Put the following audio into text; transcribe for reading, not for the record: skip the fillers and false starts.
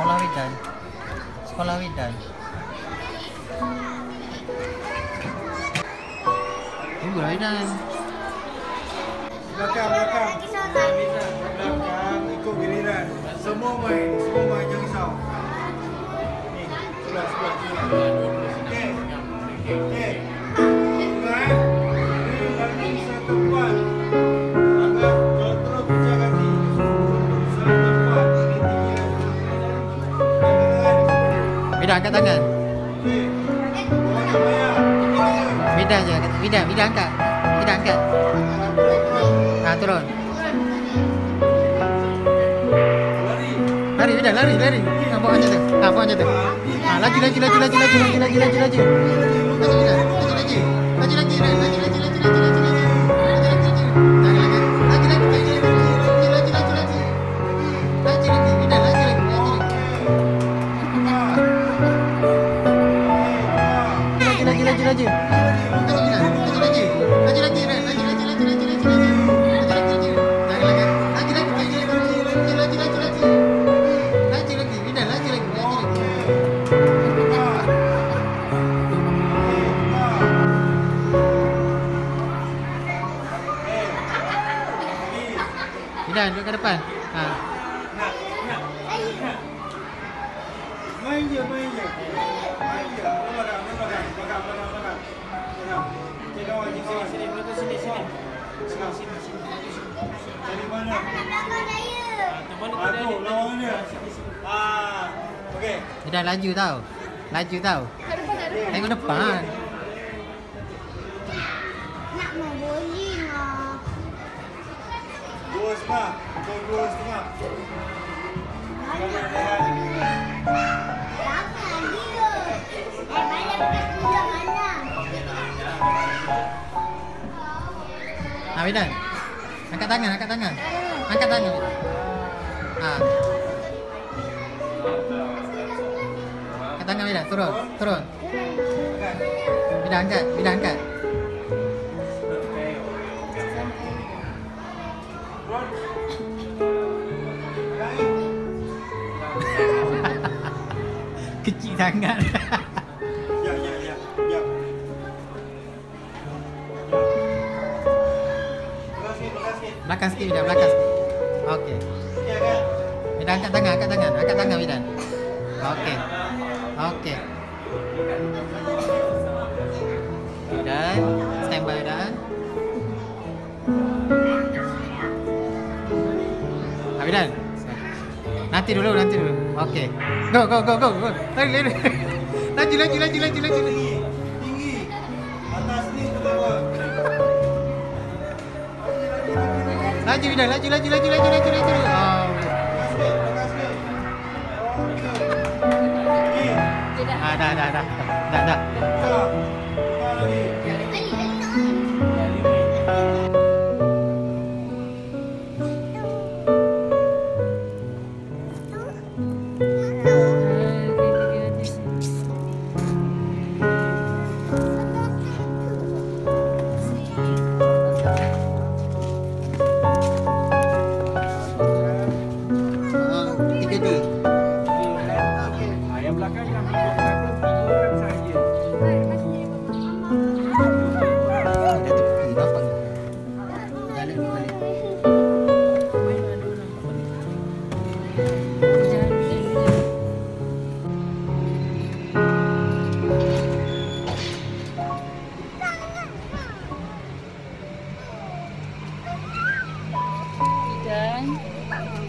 Sekolah Widan. Sekolah Widan. Tunggu Widan. Belakang. Belakang ikut giliran. Semua main jangan risau. Ni, sebelah. Okey. Ingat, ini lagi satu buat. Agak terus pecah hati. Satu buat ini tinggi. Widan angkat tangan. Okey. Orang nak bayar. Widan je angkat. Widan angkat. Widan angkat. Turun. Lari Widan, lari. Bawa macam tu. Bawa macam tu. Laju. Laju. Widan, duduk ke depan. Main je. Belakang. Sini. Dari mana? Lawan dia. Okey. Widan laju tau. Tengok depan. Nak mau bowling ah. 2.5. Pukul 2.5. Jangan dia. Banyak kerja mana? Widan. Angkat tangan. Angkat tangan. Angkat tangan Widan, turun. Widan angkat. Kecil sangat. Ya. Belakang sikit Widan, belakang sikit. Okey. Widan angkat tangan Widan. Okey. Widan, stand by Widan. Widan. Nanti dulu. Okey. Go. Lari. Laju. Tinggi. Atas ni ke bawah. Laju Widan, laju. Dah. Yang belakang tiduran saja. Dan